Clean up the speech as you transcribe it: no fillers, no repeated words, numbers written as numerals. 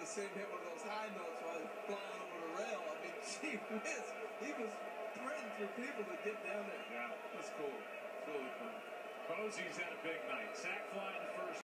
see him hit one of those high notes while he's flying over the rail. I mean, gee whiz, he was threading through people to get down there. Yeah. That's cool. It's really cool. Posey's had a big night. Sack fly in the first.